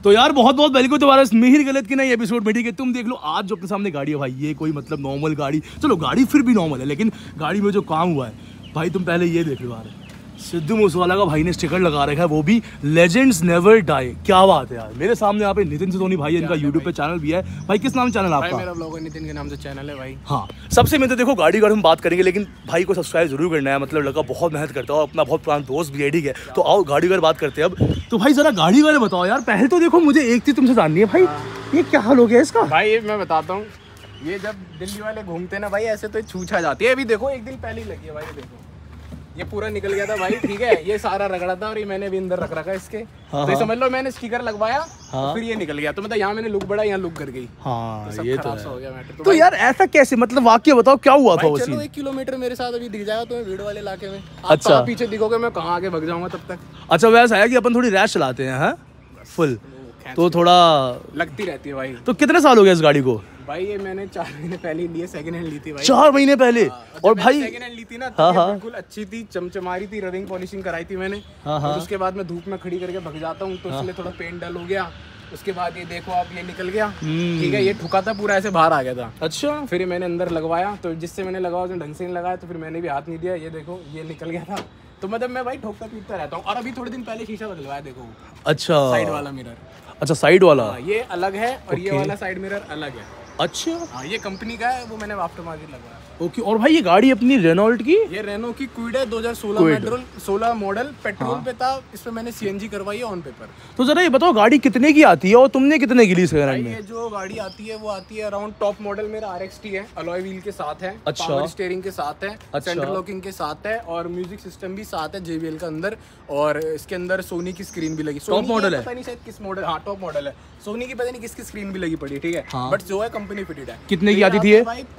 तो यार बहुत बहुत वेलकम तुम्हारा इस मिहिर गलत की नई एपिसोड में। ठीक है, तुम देख लो आज जो अपने सामने गाड़ी है भाई, ये कोई मतलब नॉर्मल गाड़ी, चलो गाड़ी फिर भी नॉर्मल है, लेकिन गाड़ी में जो काम हुआ है भाई, तुम पहले ये देख लो यार, सिद्धू मूसेवाला का भाई ने स्टिकर लगा रखा है, वो भी लेजेंड्स नेवर डाई। क्या बात है यार। मेरे सामने यहाँ पे नितिन सिद्धोनी भाई है, इनका यूट्यूब पे चैनल भी है भाई। किस नाम चैनल आपका? मेरा ब्लॉगर नितिन के नाम से चैनल है भाई। हाँ, सबसे मैं तो देखो गाड़ी का हम बात करेंगे, लेकिन भाई को सब्सक्राइब जरूर करना है। मतलब लड़का बहुत मेहनत करता है और अपना बहुत पुराना दोस्त भी है। ठीक है, तो आओ गाड़ी का बात करते हैं अब। तो भाई जरा गाड़ी वाले बताओ यार, पहले तो देखो मुझे एक चीज तुमसे जाननी है भाई, ये क्या हाल हो गया इसका? भाई ये मैं बताता हूँ, ये जब दिल्ली वाले घूमते ना भाई ऐसे तो छूछा जाती है। अभी देखो एक दिन पहले ही लगी है भाई, देखो ये पूरा निकल गया था भाई। ठीक है, ये सारा रगड़ा था और ये मैंने भी अंदर रख रखा इसके। तो ये समझ लो मैंने स्टिकर लगवाया और फिर ये निकल गया। तो मतलब यहाँ मैंने लुक बढ़ा, यहाँ लुक कर गई। हाँ, तो सब ये खराब तो सा हो गया मैटर। तो यार ऐसा कैसे, मतलब वाकई बताओ क्या हुआ था? चलो 1 किलोमीटर मेरे साथ अभी दिख जाएगा तुम्हें भीड़ वाले इलाके में। अच्छा, आप पीछे दिखोगे, मैं कहाँ आगे भाग जाऊंगा तब तक। अच्छा वैसा है कि अपन थोड़ी रैश चलाते हैं हाँ? फुल तो थोड़ा लगती रहती है भाई। तो कितने साल हो गए इस गाड़ी को? भाई ये मैंने 4 महीने पहले लिए, सेकंड हैंड ली थी भाई। 4 महीने पहले? और भाई सेकंड हैंड ली थी ना, बिल्कुल अच्छी थी, चमचमारी थी, रबिंग पॉलिशिंग कराई थी मैंने। और उसके बाद मैं धूप में खड़ी करके भग जाता हूँ, तो इसलिए थोड़ा पेंट डल हो गया। उसके बाद ये देखो आप, ये निकल गया। ठीक है, ये ठुका था पूरा, ऐसे बाहर आ गया था। अच्छा, फिर मैंने अंदर लगवाया, तो जिससे मैंने लगाया उसने ढंग से नहीं लगाया, तो फिर मैंने भी हाथ नहीं दिया। ये देखो ये निकल गया था। तो मतलब मैं भाई ठोकता पीटता रहता हूँ। और अभी थोड़े दिन पहले शीशा बदलवाया, देखो। अच्छा, साइड वाला मिरर। अच्छा साइड वाला, ये अलग है और ये वाला साइड मिरर अलग है। अच्छा हाँ, ये कंपनी का है, वो मैंने आफ्टर मार्केट लगवाया। ओके। और भाई ये गाड़ी अपनी रेनॉल्ट की? ये रेनो की क्विड है, 2016 मॉडल, पेट्रोल पे था। इसमें मैंने सीएनजी करवाई है ऑन पेपर। तो जरा ये बताओ गाड़ी कितने की आती है और तुमने कितने की ली सेकंड हैंड में? ये जो गाड़ी आती है वो आती है अराउंड, टॉप मॉडल मेरा RXT है, अलॉय व्हील के साथ है। अच्छा, पावर स्टीयरिंग के साथ है। अच्छा, सेंटर लॉकिंग के साथ है और म्यूजिक सिस्टम भी साथ है JBL का अंदर। और इसके अंदर सोनी की स्क्रीन भी लगी। टॉप मॉडल है, पता नहीं शायद किस मॉडल। हाँ टॉप मॉडल है, सोनी की पता नहीं किसकी स्क्रीन भी लगी पड़ी है। ठीक है, बट जो है कंपनी फिटेड है। कितने की आती थी ये? भाई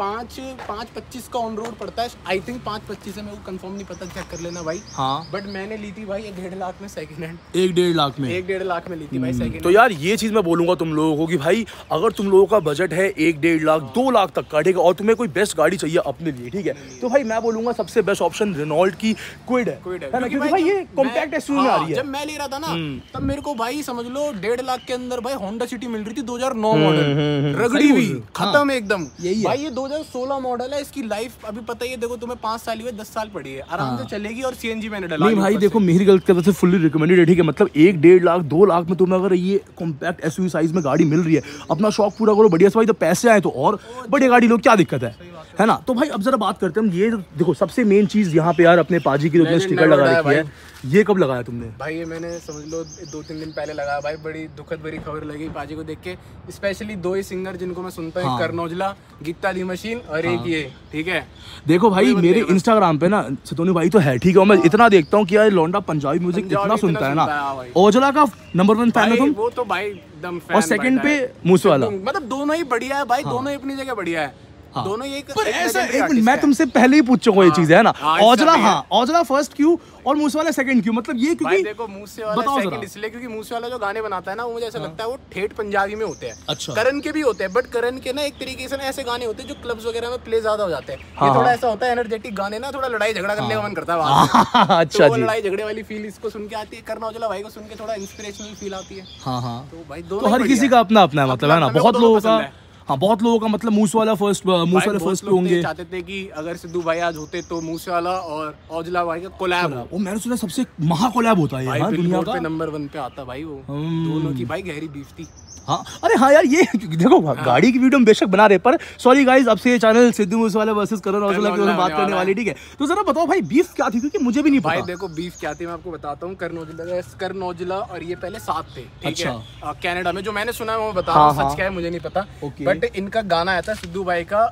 5.25 का ऑन रोड पड़ता है, आई थिंक 5.25 है, मेरे को कंफर्म नहीं पता, चेक कर लेना भाई। हाँ, बट मैंने ली थी भाई 1.5 लाख में सेकंड हैंड। 1.5 लाख में? 1.5 लाख में ली थी भाई सेकंड। तो यार ये चीज मैं बोलूंगा तुम लोगों को कि भाई अगर तुम लोगों का बजट है 1.5 लाख 2 लाख तक का, ठीक है, और तुम्हें कोई बेस्ट गाड़ी चाहिए अपने लिए, ठीक है, तो भाई मैं बोलूंगा सबसे बेस्ट ऑप्शन रेनॉल्ट की क्विड है ना, क्योंकि भाई ये कॉम्पैक्ट एसयूवी में आ रही है। जब मैं ले रहा था ना तब मेरे को भाई समझ लो 1.5 लाख के अंदर भाई होंडा सिटी मिल रही थी, 2009 मॉडल, रगड़ी हुई, खत्म एकदम। भाई ये 2016 मॉडल है, इसकी लाइफ अभी पता ही है, देखो तुम्हें 5 साल हुए, 10 साल पड़ी है, आराम से चलेगी। और CNG मैंने डाला। नहीं भाई देखो मेरी गलत की वजह से फुल्ली रिकमेंडेड है, ठीक है, मतलब 1.5 लाख 2 लाख में तुम्हें अगर ये कॉम्पैक्ट एसयूवी साइज में गाड़ी मिल रही है, अपना शौक पूरा करो बढ़िया से भाई। तो पैसे आए तो और बढ़िया गाड़ी लो, क्या दिक्कत है ना? तो भाई अब जरा बात करते हैं हम, ये देखो सबसे मेन चीज यहाँ पे यार अपने पाजी की जो स्टिकर लगा रखी है, ये कब लगाया तुमने? भाई ये मैंने समझ लो 2-3 दिन पहले लगाया भाई। बड़ी दुखद भरी खबर लगी पाजी को देख के, स्पेशली 2 ही सिंगर जिनको मैं सुनता हूँ, करण औजला, गीता दी मशीन और एक ये। ठीक है, देखो भाई मेरे इंस्टाग्राम पे ना सिद्धोनी भाई तो है, ठीक है, मैं इतना देखता हूँ कि यार लौंडा पंजाबी म्यूजिक इतना सुनता है ना। औजला का नंबर 1 फैन है तुम? वो तो भाई एकदम फैन। और सेकंड पे मूसेवाला। मतलब दोनों ही बढ़िया है भाई, दोनों ही अपनी जगह बढ़िया है। दोनों एक ऐसा मैं तुमसे पहले ही पूछ चुका ये चीज है ना। औजला, हाँ औजला फर्स्ट क्यों और मूसेवाला सेकंड क्यों? मतलब ये क्योंकि देखो मूसेवाला सेकंड इसलिए क्योंकि मूसेवाला जो गाने बनाता है ना, वो मुझे ऐसा लगता है वो ठेठ पंजाबी में होते हैं। अच्छा, करण के भी होते हैं, बट करण के ना एक तरीके से ना ऐसे गाने होते हैं जो क्लब्स वगैरह में प्ले ज्यादा हो जाते हैं। ये थोड़ा ऐसा होता है एनर्जेटिक गाने ना, थोड़ा लड़ाई झगड़ा करने का मन करता है। अच्छा, तो लड़ाई झगड़े वाली फील इसको सुन के आती है, करण औजला भाई को सुन के थोड़ा इंस्पिरेशनल फील आती है। तो भाई दोनों हर किसी का अपना अपना मतलब है ना, बहुत लोगों का। हाँ, बहुत लोगों का मतलब मूसेवाला फर्स्ट पे होंगे। चाहते थे कि अगर सिद्धू भाई आज होते तो मूसेवाला और औजला भाई का कोलैब हो। वो मैंने सुना सबसे महा कोलैब होता है भाई, दुनिया का नंबर 1 पे आता भाई वो। दोनों की भाई गहरी बीफ थी। हाँ, अरे हाँ यार ये देखो गाड़ी की वीडियो हम बेशक बना रहे, पर सॉरी गाइस, अब से ये चैनल सिद्धू मूसेवाला वर्सेस करण औजला की बात करने वाली, ठीक है। तो जरा बताओ भाई बीफ क्या थी, क्योंकि मुझे भी नहीं पता। भाई देखो बीफ क्या थी मैं आपको बताता हूँ। करण औजला और ये पहले साथ थे, ठीक है, कनाडा में। जो मैंने सुना है वो बता रहा हूँ, सच क्या है मुझे नहीं पता, बट इनका गाना आया था सिद्धू भाई का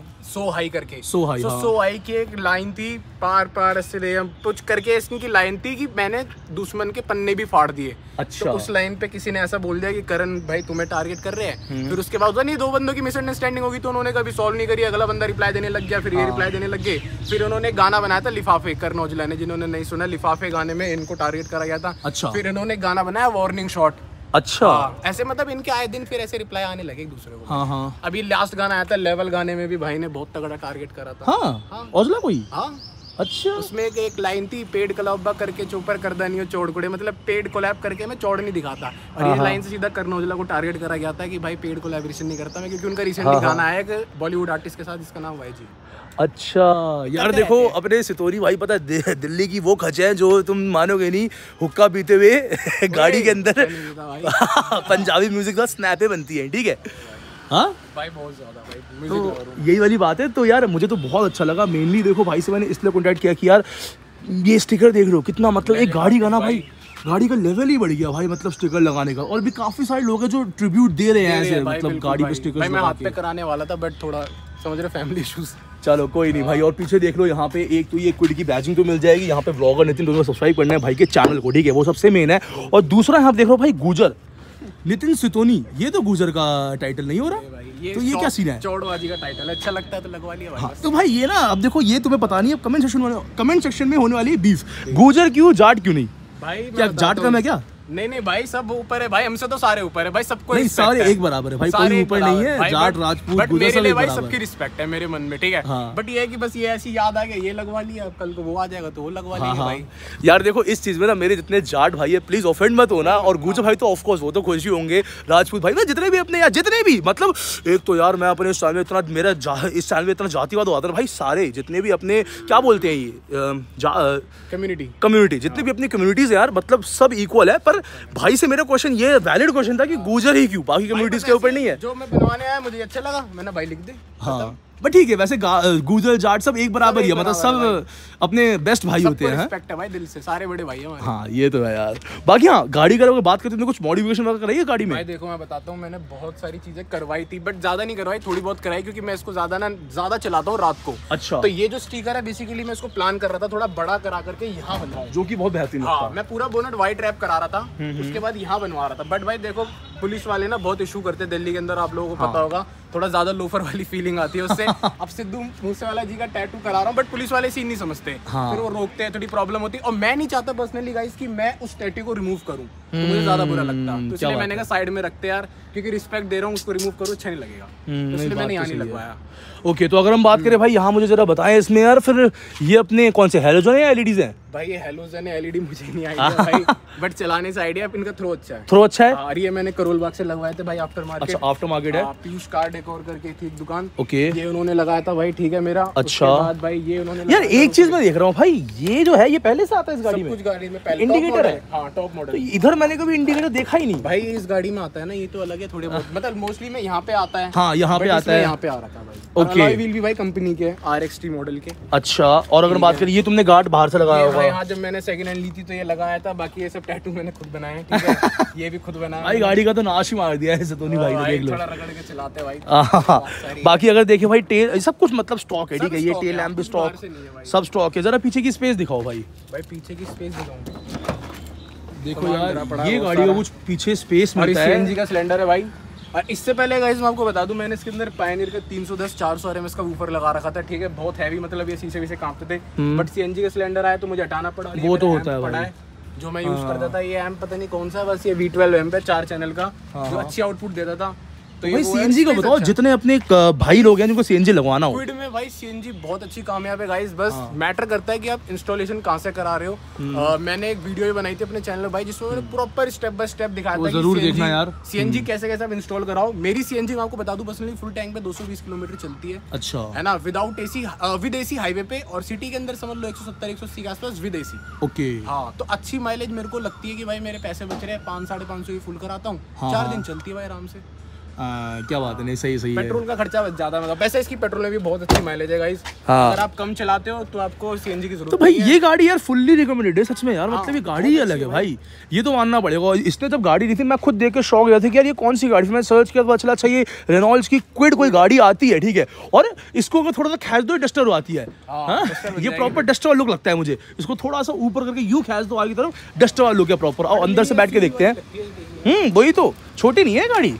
सो हाई करके। सो हाई की एक लाइन थी, पार पार से कुछ करके इसकी लाइन थी कि मैंने दुश्मन के पन्ने भी फाड़ दिए। अच्छा, तो उस लाइन पे किसी ने ऐसा बोल दिया कि करण भाई तुम्हें टारगेट कर रहे हैं। फिर उसके बाद नहीं, 2 बंदों की मिसअंडरस्टैंडिंग होगी, तो उन्होंने कभी सॉल्व नहीं करी, अगला बंदा रिप्लाई देने लग गया, फिर ये रिप्लाई देने लग गए। फिर उन्होंने गाना बनाया था लिफाफे, करण औजला ने, जिन्होंने नहीं सुना, लिफाफे गाने में इनको टारगेट करा गया था। अच्छा, फिर इन्होंने गाना बनाया वार्निंग शॉट। अच्छा, ऐसे मतलब इनके आए दिन फिर ऐसे रिप्लाई आने लगे एक दूसरे को। हाँ। अभी लास्ट गाना आया था लेवल, गाने में भी भाई ने बहुत तगड़ा टारगेट करा था। औजला कोई। अच्छा, उसमें एक लाइन थी, पेड कोलैब करके चोपर करदा नहीं हो चौड़ कुड़े, मतलब पेड कोलैब करके मैं चौड़ नहीं दिखाता। और ये लाइन से सीधा करण औजला को टारगेट करा गया था कि भाई पेड कोलैबोरेशन नहीं करता मैं, क्योंकि उनका रिसेंटली गाना आया एक बॉलीवुड आर्टिस्ट के साथ जिसका नाम YG। अच्छा यार देखो अपने सितोरी भाई पता है दिल्ली की वो खच है जो तुम मानोगे नहीं, हुक्का पीते हुए गाड़ी के अंदर पंजाबी म्यूजिक का स्नैपे बनती है, ठीक है। हाँ भाई बहुत ज्यादा भाई तो यही वाली बात है। तो यार मुझे तो बहुत अच्छा लगा, मेनली देखो भाई से मैंने इसलिए कॉन्टैक्ट किया कि यार ये स्टिकर देख लो कितना, मतलब एक गाड़ी का ना भाई, गाड़ी का लेवल ही बढ़ गया भाई, मतलब स्टिकर लगाने का। और भी काफी सारे लोग हैं जो ट्रिब्यूट दे रहे हैं ऐसे, मतलब गाड़ी पे स्टिकर। भाई मैं हाथ पे कराने वाला था बट थोड़ा समझ रहे फैमिली इश्यूज। चलो कोई नहीं भाई। और पीछे देख लो यहाँ पे एक तो ये क्विड की बैजिंग तो मिल जाएगी, यहाँ पे व्लॉगर नितिन दोनों सब्सक्राइब करना है भाई के चैनल को, ठीक है, वो सबसे मेन है। और दूसरा यहाँ देख लो भाई गुजर नितिन सितोनी, ये तो गुजर का टाइटल नहीं हो रहा, तो ये क्या सीन है? चौड़बाजी का टाइटल अच्छा लगता है तो लगवा लिया भाई। हाँ, तो भाई ये ना अब देखो ये तुम्हें पता नहीं, अब कमेंट सेक्शन में होने वाली है बीफ, गुजर क्यों जाट क्यों नहीं भाई, क्या जाट कम है क्या? नहीं भाई सब ऊपर है भाई, हमसे तो सारे ऊपर है भाई, सबको नहीं सारे एक बराबर है भाई, कोई ऊपर नहीं है, जाट राजपूत गुजर सब एक बराबर है। सबकी रिस्पेक्ट है मेरे मन में, ठीक है। बट ये है कि बस ये ऐसी याद आ गया, ये लगवा लिया, अब कल को वो आ जाएगा तो वो लगवा लेंगे भाई। यार देखो इस चीज में ना मेरे जितने जाट भाई है प्लीज ऑफेंड मत होना, और गुजर भाई तो ऑफ कोर्स वो तो खुशी होंगे, राजपूत भाई जितने भी अपने यार जितने भी, मतलब एक तो यार मैं अपने इस चैनल में इतना मेरा इस चैनल में इतना जातिवाद होता है भाई, सारे जितने भी अपने क्या बोलते हैं ये कम्युनिटी जितनी भी अपनी कम्युनिटीज है यार, मतलब सब इक्वल है। पर भाई से मेरा क्वेश्चन ये वैलिड क्वेश्चन था कि गुजर ही क्यों, बाकी कम्युनिटीज के ऊपर नहीं है। जो मैं बनवाने आया मुझे अच्छा लगा, मैंने भाई लिख दे। हाँ बट ठीक है, वैसे गुजर जाट सब एक बराबर ही है, मतलब सब अपने बेस्ट भाई होते हैं। रिस्पेक्ट है भाई दिल से, सारे बड़े भाई हैं हमारे। हाँ ये तो है यार। बाकी हाँ गाड़ी का बात करते हैं, कुछ मॉडिफिकेशन वगैरह कराई है गाड़ी में? भाई देखो मैं बताता हूँ, मैंने बहुत सारी चीजें करवाई थी बट ज्यादा नहीं करवाई, थोड़ी बहुत कराई, क्योंकि मैं इसको ज्यादा चलाता हूँ रात को। अच्छा, तो ये जो स्टिकर है बेसिकली मैं इसको प्लान कर रहा था थोड़ा बड़ा करा करके यहाँ बनवाऊं, जो कि बहुत बेहतरीन। हाँ मैं पूरा बोनट वाइट रैप करा रहा था, उसके बाद यहाँ बनवा रहा था। बट भाई देखो पुलिस वाले ना बहुत इशू करते हैं दिल्ली के अंदर, आप लोगों को पता होगा, थोड़ा ज्यादा लोफर वाली फीलिंग आती है उससे। अब सिद्धू मूसेवाला जी का टैटू करा रहा हूँ बट पुलिस वाले सीन नहीं समझते, फिर वो रोकते हैं, थोड़ी प्रॉब्लम होती है। और मैं नहीं चाहता पर्सनली गाइस कि मैं उस टैटू को रिमूव करूं, तो मुझे ज्यादा बुरा लगता, तो इसलिए मैंने कहा साइड में रखते यार, क्योंकि रिस्पेक्ट दे रहा हूँ, उसको रिमूव करो अच्छा नहीं लगेगा, इसलिए मैंने यहाँ नहीं लगवाया। ओके, तो अगर हम बात करें भाई यहाँ मुझे जरा बताएं इसमें यार, फिर ये अपने कौन से हैलोजन है या एलईडीज हैं? भाई ये हैलोजन है, एलईडी मुझे नहीं आइडिया भाई, बट चलाने से आइडिया, इनका थ्रो अच्छा है। थ्रो अच्छा है? और ये मैंने करोल बाग से लगवाए थे भाई, आफ्टर मार्केट। अच्छा आफ्टर मार्केट है, पीयूष कार डेकोर करके थी एक दुकान, ओके, ये उन्होंने लगाया था भाई, ठीक है मेरा। अच्छा बाद भाई ये उन्होंने यार एक चीज मैं देख रहा हूँ भाई, ये जो है ये पहले से आता है इस गाड़ी में? कुछ गाड़ी में पहले इंडिकेटर है, हाँ टॉप मॉडल। इधर मैंने कभी इंडिकेटर देखा ही नहीं भाई, इस गाड़ी में आता है ना, ये तो अलग है थोड़े बहुत, मतलब मोस्टली में यहाँ पे आता है। हाँ यहाँ पे आता है, यहाँ पे आ रहा था भाई। ओके, अलॉय व्हील भी भाई कंपनी के RXT मॉडल के। अच्छा, और अगर बात करें ये तुमने गार्ड बाहर से लगाया होगा? हाँ जब मैंने सेकंड हैंड ली थी तो ये लगाया था, बाकी ये सब टैटू मैंने खुद बनाए, ठीक है। ये भी खुद बनाया भाई, गाड़ी का तो नाश ही मार दिया है सितोनी भाई ने, देख लो, थोड़ा रगड़ के चलाते भाई। बाकी अगर देखे भाई टेल सब कुछ मतलब स्टॉक है, ठीक है, ये टेल लैंप भी स्टॉक, सब स्टॉक है। जरा पीछे की स्पेस दिखाओ भाई। भाई पीछे की स्पेस दिखाऊं, देखो यार ये गाड़ी का कुछ पीछे स्पेस मिलता है। CNG का सिलेंडर है भाई। और इससे पहले गाइस मैं आपको बता दूं, मैंने इसके अंदर पायनियर का 310-400 RMS का वूफर लगा रखा था, ठीक है, बहुत हैवी, मतलब ये शीशे कांपते थे। बट CNG का सिलेंडर आया तो मुझे हटाना पड़ा। वो तो होता है भाई, जो मैं यूज करता था ये एम्प पता नहीं कौन सा, बस ये V12 एम्प है 4 चैनल का, जो अच्छी आउटपुट देता था। तो ये CNG का बताओ, जितने अपने भाई लोग हैं जिनको CNG लगवाना हो। क्विड में भाई CNG बहुत अच्छी कामयाब है गाइस, बस मैटर करता है कि आप इंस्टॉलेशन कहां से करा रहे हो। मैंने एक वीडियो बनाई थी अपने चैनल भाई, जिसमें मैंने प्रॉपर स्टेप बाय स्टेप दिखाया था, जरूर देखना यार, CNG कैसे कैसे आप इंस्टॉल कराओ। मेरी CNG मैं आपको बता दूं पर्सनली फुल टैंक पे 220 किलोमीटर चलती है। अच्छा, है ना, without AC, with AC highway पे, और सिटी के अंदर समझ लो 170-180 के आसपास विद AC। ओके, हाँ तो अच्छी माइलेज मेरे को लगती है कि भाई मेरे पैसे बच रहे हैं, 500-550 की फुल कराता हूँ, 4 दिन चलती है भाई आराम से। क्या बात है, नहीं सही है। पेट्रोल का खर्चा ज्यादा, मतलब वैसे इसकी पेट्रोल में भी बहुत अच्छी माइलेज है गाइस। अगर आप कम चलाते हो तो आपको CNG की जरूरत तो भाई ये गाड़ी यार फुल्ली रिकमेंडेड है सच में यार, मतलब ये गाड़ी ही अलग है भाई, ये तो मानना पड़ेगा। इसने जब गाड़ी दी थी मैं खुद देख के शौक गया था कि यार ये कौन सी गाड़ी, मैं सर्च किया पता चला अच्छा ये रेनॉल्ड्स की क्विड कोई गाड़ी आती है, ठीक है, और इसको अगर थोड़ा सा खींच दो डस्टर आती है, ये प्रॉपर डस्टर वाला लुक लगता है मुझे। इसको थोड़ा सा ऊपर करके यूं खींच दो आगे की तरफ, डस्टर वाला लुक है प्रॉपर। और अंदर से बैठ के देखते हैं, वही तो, छोटी नहीं है गाड़ी।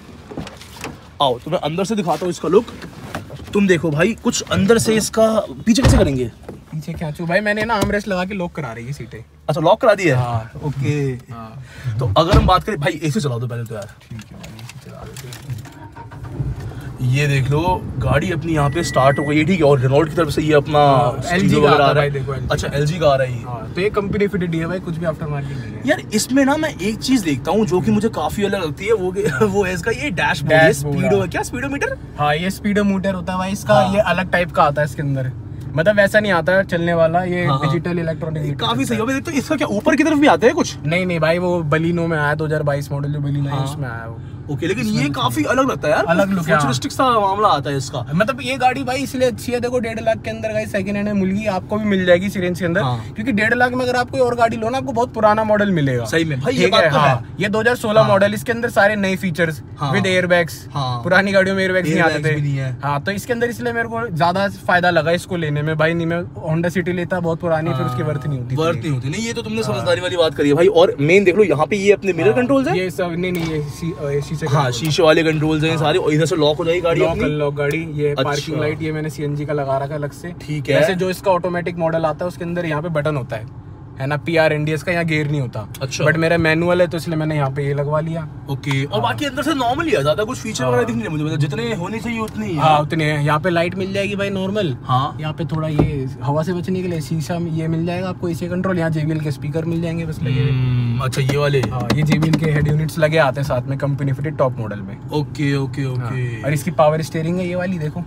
आओ तुम्हें अंदर से दिखाता हूँ इसका लुक, तुम देखो भाई कुछ अंदर से इसका। पीछे कैसे करेंगे? पीछे क्या चू भाई, मैंने ना आर्मरेस्ट लगा के लॉक करा रही है सीटें। अच्छा लॉक करा दी है, ओके। तो अगर हम बात करें भाई AC चला दो पहले तो यार, ठीक है भाई AC चला देते हैं। ये देख लो गाड़ी अपनी यहाँ पे स्टार्ट हो गई है, ठीक है। और रेनॉल्ट की तरफ से ये अपना LG का आ रहा है, देखो LG। अच्छा LG का आ रहा है ये। तो ये कंपनी फिटेड है भाई, कुछ भी आफ्टर मार्केट नहीं है यार। इसमें ना मैं एक चीज देखता हूँ जो कि मुझे काफी अलग लगती है, वो है इसका ये डैशबोर्ड, स्पीडो है क्या, स्पीडोमीटर। हाँ ये स्पीडोमीटर होता है भाई इसका। ये अलग टाइप का आता है इसके अंदर, मतलब वैसा नहीं आता है चलने वाला, ये डिजिटल इलेक्ट्रॉनिक काफी सही है। तो इसका क्या ऊपर की तरफ भी आता है कुछ? नहीं भाई, वो बलीनो में आया 2022 मॉडल जो बलीनो है उसमें आया वो। ओके, लेकिन ये काफी अलग लगता है यार, अलग लुक है, फ्यूचरिस्टिक सा मामला आता है इसका। मतलब ये गाड़ी भाई इसलिए अच्छी है, देखो 1.5 लाख के अंदर गाइस सेकंड हैंड में मिल गई आपको, भी मिल जाएगी इसी रेंज के अंदर। क्योंकि 1.5 लाख में अगर आप कोई और गाड़ी लो ना, आपको बहुत पुराना मॉडल मिलेगा। सही में भाई, ये बात तो है। ये 2016 मॉडल, इसके अंदर सारे नए फीचर्स विद एयरबैग्स। पुरानी गाड़ियों में एयरबैग्स नहीं आते थे। हाँ, तो इसके अंदर इसलिए मेरे को ज्यादा फायदा लगा इसको लेने में भाई। नहीं मैं होंडा सिटी लेता, बहुत पुरानी, फिर उसकी वर्थ नहीं होती। नहीं, ये तो तुमने समझदारी वाली बात करी है भाई। और मेन देख लो यहाँ पे ये अपने मिरर कंट्रोल्स है, ये सब नहीं शीशे वाले कंट्रोल्स हैं सारे। और इधर से लॉक हो जाएगी गाड़ी, लॉक गाड़ी। ये पार्किंग लाइट, ये मैंने सीएनजी का लगा रखा है अलग से, ठीक है। वैसे जो इसका ऑटोमेटिक मॉडल आता है उसके अंदर यहाँ पे बटन होता है ना, PRNDS का, यहाँ गेयर नहीं होता। अच्छा। बट मेरा मैनुअल है तो इसलिए मैंने यहाँ पे ये लगवा लिया। ओके। और बाकी अंदर से नॉर्मल ही है, ज्यादा कुछ फीचर वगैरह दिख नहीं रहे मुझे, मतलब जितने होने चाहिए उतने ही। हाँ उतने हैं। यहाँ पे लाइट मिल जाएगी भाई नॉर्मल। हाँ, यहाँ पे थोड़ा ये हवा से बचने के लिए शीशा ये मिल जाएगा आपको, एसी कंट्रोल। यहाँ JBL के स्पीकर मिल जाएंगे बस लगे। अच्छा, ये वाले। हाँ, ये JBL के हेड यूनिट्स लगे आते हैं साथ में, कंपनी फिटेड टॉप मॉडल में। Okay okay okay. और इसकी पावर स्टीयरिंग है ये वाली, देखो।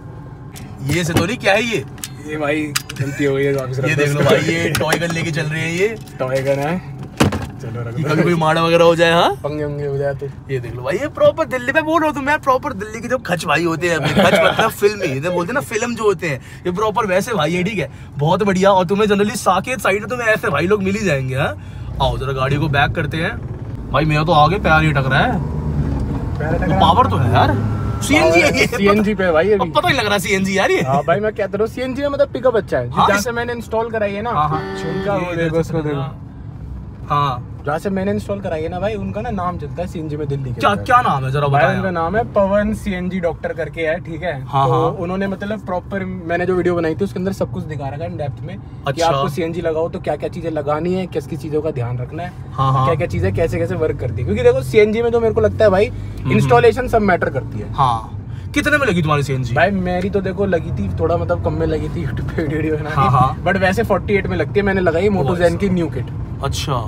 ये से तो नहीं, क्या है ये भाई गलती हो गई है, ये देख लो भाई, ये टॉय गन लेके चल रहे हैं, ये टॉय गन है। चलो रख दो, कभी कोई माड़ा वगैरह हो जाए। हाँ, पंगे होंगे हो जाए तो। ये देख लो भाई, ये प्रॉपर दिल्ली में बोल रहा हूँ तो मैं, प्रॉपर दिल्ली के जो खच भाई होते हैं अपने, खच मतलब फिल्मी, इधर बोलते हैं ना फिल्म जो होते हैं, ये प्रॉपर वैसे भाई है, ठीक है। बहुत बढ़िया। और तुम्हें जनरली साकेत साइड में तुम्हें ऐसे भाई लोग मिल ही जाएंगे। हाँ, आओ जरा गाड़ी को बैक करते हैं भाई। मेरा तो आगे पैर ही टक रहा है, पावर तो है यार। CNG पे भाई, अभी पता नहीं लग रहा CNG यार ये। हाँ भाई, मैं कहता हूँ CNG में मतलब पिकअप अच्छा है। जहाँ से मैंने इंस्टॉल कराई है ना, उनका वो देखो, उसको देखो। हाँ, जहाँ से मैंने इंस्टॉल कराई है ना भाई, उनका ना नाम चलता है CNG में दिल्ली के। क्या नाम है जरा बताओ। उनका नाम है पवन CNG डॉक्टर करके है, ठीक है। तो उन्होंने मतलब प्रॉपर, मैंने जो वीडियो बनाई थी उसके अंदर सब कुछ दिखा रखा है डेप्थ में कि आपको CNG लगाओ तो क्या क्या चीजें लगानी है, किस किस चीजों का ध्यान रखना है, क्या क्या चीजें कैसे कैसे वर्क करती है। क्योंकि देखो CNG में जो मेरे को लगता है भाई, इंस्टॉलेशन सब मैटर करती है। हाँ, कितने में लगी तुम्हारी CNG? भाई मेरी तो देखो लगी थी थोड़ा मतलब कम में लगी थी, यूट्यूब पे वीडियो बना बट वैसे 48 में लगती है। मैंने लगाई मोटोजेन की न्यू किट। अच्छा,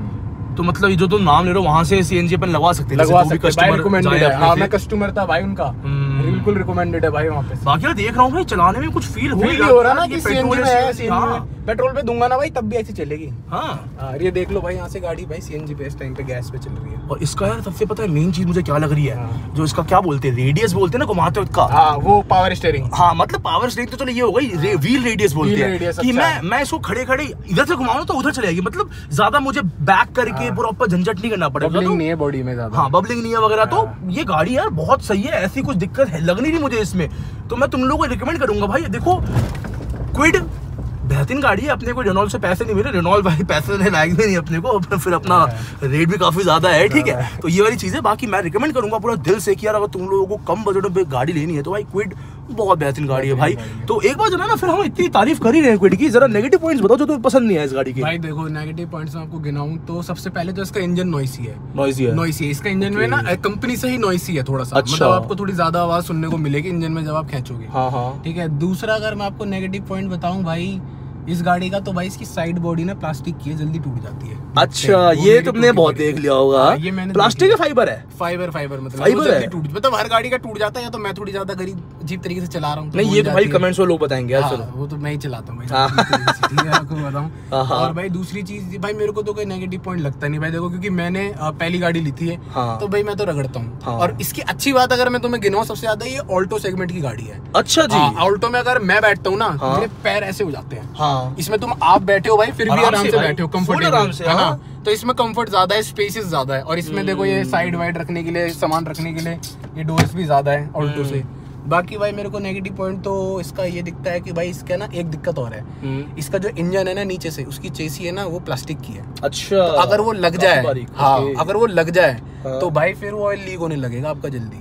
तो मतलब जो तुम नाम ले रहे हो वहाँ से CNG अपन लगवा सकते हैं, भाई रिकमेंडेड है। हाँ, मैं कस्टमर था भाई उनका, बिल्कुल रिकमेंडेड है भाई वहाँ पे। बाकी मैं देख रहा हूँ भाई, चलाने में कुछ फील हो रहा ना कि CNG में है। पेट्रोल पे दूंगा ना भाई तब भी ऐसी चलेगी। हाँ, ये देख लो भाई, यहाँ से गाड़ी भाई CNG पे इस टाइम पे गैस पे चल रही है। और इसका यार सबसे पता है मेन चीज मुझे क्या लग रही है, जो इसका क्या बोलते हैं, रेडियस बोलते हैं ना घुमाते हुए का। हाँ, वो पावर स्टीयरिंग। हाँ, मतलब पावर स्टीयरिंग तो चलो ये हो गई, व्हील रेडियस बोलते हैं कि मैं इसको खड़े खड़े इधर से घुमाऊं तो उधर चलेगी, मतलब ज्यादा मुझे बैक करके प्रॉपर झंझट नहीं करना पड़ेगा। बबलिंग नहीं है बॉडी में ज्यादा। हाँ, बबलिंग नहीं है वगैरह। तो ये गाड़ी यार बहुत सही है, ऐसी कुछ दिक्कत है लग नहीं रही मुझे इसमें। तो मैं तुम लोगों को रिकमेंड करूंगा भाई, देखो क्विड बेहतरीन गाड़ी है। अपने को रेनॉल्ट से पैसे नहीं मिले, रेनॉल्ट भाई पैसे देने लायक भी नहीं अपने को, फिर अपना रेट भी काफी ज्यादा है, ठीक है। तो ये वाली चीजें बाकी मैं रिकमेंड करूंगा पूरा दिल से कि यार अगर तुम लोगों को कम बजट में गाड़ी लेनी है तो भाई क्विड बहुत बेहतरीन गाड़ी है भाई। तो एक बार जो है ना, फिर हम इतनी तारीफ कर ही रहे हैं क्विड की, जरा नेगेटिव पॉइंट्स बताओ जो तुम्हें पसंद नहीं है इस गाड़ी के। भाई देखो नेगेटिव पॉइंट्स मैं आपको गिनाऊं तो सबसे पहले तो इसका इंजन नॉइसी है। नॉइसी है इसका इंजन में ना कंपनी से ही नॉइसी है थोड़ा सा। मतलब आपको थोड़ी ज्यादा आवाज सुनने को मिलेगी इंजन में जब आप खींचोगे, ठीक है। दूसरा अगर मैं आपको नेगेटिव पॉइंट बताऊं भाई इस गाड़ी का, तो भाई इसकी साइड बॉडी ना प्लास्टिक की है, जल्दी टूट जाती है। अच्छा, ये तुमने बहुत देख लिया होगा। ये मैंने प्लास्टिक है, फाइबर है, फाइबर मतलब फाइबर है। टूट, मतलब हर गाड़ी का टूट जाता है, या तो मैं थोड़ी ज्यादा गरीब अजीब तरीके से चला रहा हूँ। नहीं, ये तो भाई कमेंट्स में लोग बताएंगे यार। चलो, वो तो मैं ही चलाता हूँ भाई, आपको बताऊँ। और भाई दूसरी चीज भाई, मेरे को तो कोई नेगेटिव पॉइंट लगता नहीं भाई। देखो क्योंकि मैंने पहली गाड़ी ली थी, तो भाई मैं तो रगड़ता हूँ। और इसकी अच्छी बात अगर मैं तुम्हें गिनाऊं, सबसे ज्यादा ये ऑल्टो सेगमेंट की गाड़ी है। अच्छा जी। ऑल्टो में अगर मैं बैठता हूँ ना, मेरे पैर ऐसे हो जाते हैं। इसमें तुम आप बैठे हो भाई, फिर भी आराम से बैठे हो, कंफर्टेबल है ना। तो इसमें कंफर्ट ज्यादा है, स्पेसेस ज्यादा है। और इसमें देखो ये साइड वाइड रखने के लिए, सामान रखने के लिए ये डोर्स भी ज्यादा है ऑल्टो से। बाकी भाई मेरे को नेगेटिव पॉइंट तो इसका ये दिखता है कि भाई इसका ना एक दिक्कत और है, इसका जो इंजन है ना नीचे से, उसकी चेसी है ना वो प्लास्टिक की है। अच्छा, तो अगर वो लग जाए, अगर वो लग जाए तो भाई फिर वो ऑयल लीक होने लगेगा आपका जल्दी।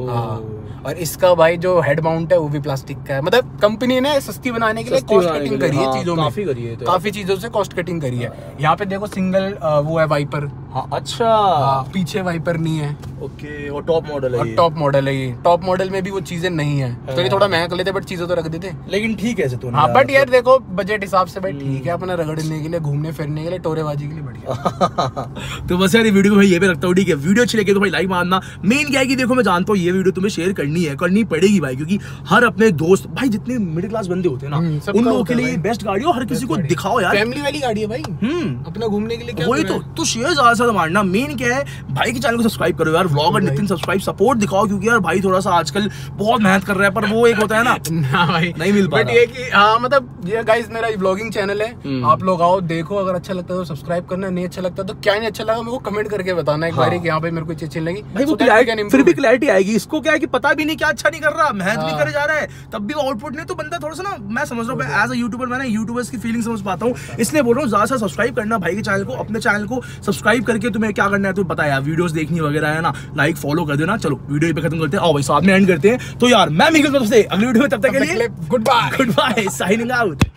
और इसका भाई जो हेड माउंट है वो भी प्लास्टिक का है। मतलब कंपनी ने सस्ती बनाने के लिए कॉस्ट कटिंग करी है चीजों में, काफी चीजों से कॉस्ट कटिंग करी है। यहाँ पे देखो सिंगल वो है वाइपर, हाँ अच्छा। पीछे वाइपर नहीं है। ओके, और टॉप मॉडल है। और टॉप मॉडल है ये। टॉप मॉडल में भी वो चीजें नहीं है, तो ये थोड़ा महंगा कर लेते, बट चीजें तो रख देते। लेकिन ठीक है ऐसे तो। हाँ बट यार देखो बजट हिसाब से भाई ठीक है, अपना रगड़ने के लिए, घूमने फिरने के लिए, टोरेबाजी के लिए बढ़िया। तो बस यार ये वीडियो को भाई ये पे रखता हूँ, ठीक है। वीडियो अच्छी लगे तो भाई लाइक मारना। मेन क्या है कि देखो मैं जानता हूँ ये वीडियो तुम्हें शेयर करनी पड़ेगी भाई, क्योंकि हर अपने दोस्त भाई जितने मिडिल क्लास बंदे होते हैं ना, उन लोगों के लिए बेस्ट गाड़ी हो, हर किसी को दिखाओ यार। फैमिली वाली गाड़ी है भाई, अपना घूमने के लिए। वही तो शेयर ज्यादा से ज्यादा मारना। मेन क्या है भाई के चैनल को सब्सक्राइब करो यार, व्लॉगर नितिन सब्सक्राइब, सपोर्ट दिखाओ, क्योंकि यार भाई थोड़ा सा आजकल बहुत मेहनत कर रहा है, पर वो एक होता है ना भाई नहीं मिल पाता। बट ये कि हाँ मतलब ये गाइस मेरा व्लॉगिंग चैनल है, आप लोग आओ देखो, अगर अच्छा लगता है तो सब्सक्राइब करना, नहीं अच्छा लगता तो क्या नहीं अच्छा लगा मेरे को कमेंट करके बताना एक बार कि हाँ भाई मेरे को अच्छी लगी भाई। वो फिर भी क्लैरिटी आएगी। इसको क्या है कि पता भी नहीं क्या अच्छा नहीं कर रहा, मेहनत भी करे जा रहा है, तब भी आउटपुट नहीं, तो बंदा थोड़ा सा ना, मैं समझ रहा हूँ एज अ यूट्यूबर, मैं ना यूट्यूबर्स की फीलिंग समझ पाता हूँ, इसलिए बोल रहा हूँ ज्यादा से सब्सक्राइब करना भाई के चैनल को। अपने चैनल को सब्सक्राइब करके तुम्हें क्या करना है तो पता है यार, वीडियोस देखनी वगैरह है ना, लाइक फॉलो कर देना। चलो वीडियो पे खत्म करते हैं, आओ भाई साथ में एंड करते हैं। तो यार मैं मिलता हूं तुमसे अगली वीडियो में, तब तक के लिए गुड बाय साइनिंग आउट।